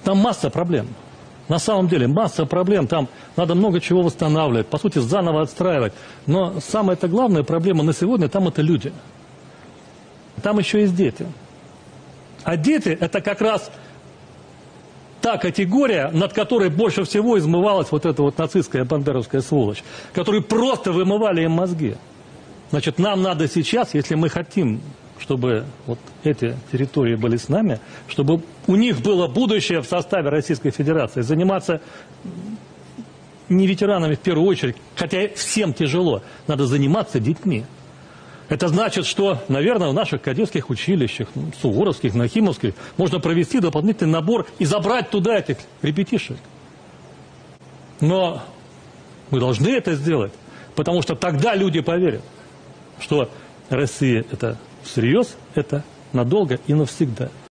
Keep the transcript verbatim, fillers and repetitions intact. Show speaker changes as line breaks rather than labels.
Там масса проблем. На самом деле масса проблем, там надо много чего восстанавливать, по сути, заново отстраивать. Но самая-то главная проблема на сегодня, там это люди. Там еще есть дети. А дети – это как раз та категория, над которой больше всего измывалась вот эта вот нацистская бандеровская сволочь, которые просто вымывали им мозги. Значит, нам надо сейчас, если мы хотим, чтобы вот эти территории были с нами, чтобы у них было будущее в составе Российской Федерации, заниматься не ветеранами в первую очередь, хотя всем тяжело, надо заниматься детьми. Это значит, что, наверное, в наших кадетских училищах, суворовских, нахимовских, можно провести дополнительный набор и забрать туда этих ребятишек. Но мы должны это сделать, потому что тогда люди поверят, что Россия – это всерьез, это надолго и навсегда.